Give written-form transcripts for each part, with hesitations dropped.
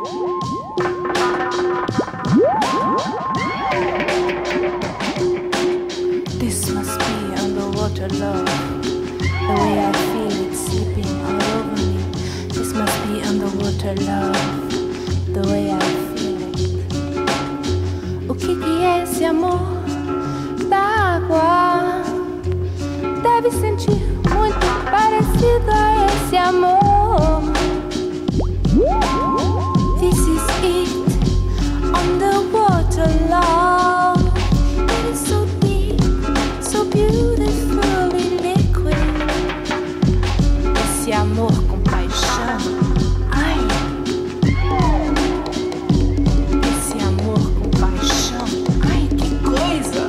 This must be underwater love. The way I feel it sleeping all over me. This must be underwater love. The way I feel it. O que é esse amor da água? Deve sentir muito parecido a esse amor. This is it, underwater love. It is so deep, so beautifully liquid. Esse amor com paixão, ai. Esse amor com paixão, ai que coisa.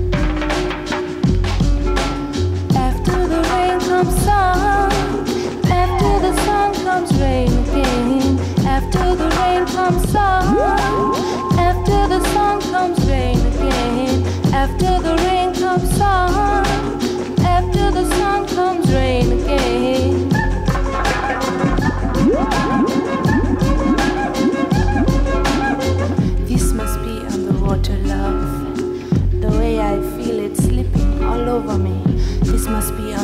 After the rain comes sun, after the sun comes rain again. After the rain comes sun, after the sun comes rain again. After the rain comes sun, after the sun comes rain again. This must be underwater love. The way I feel it slipping all over me. This must be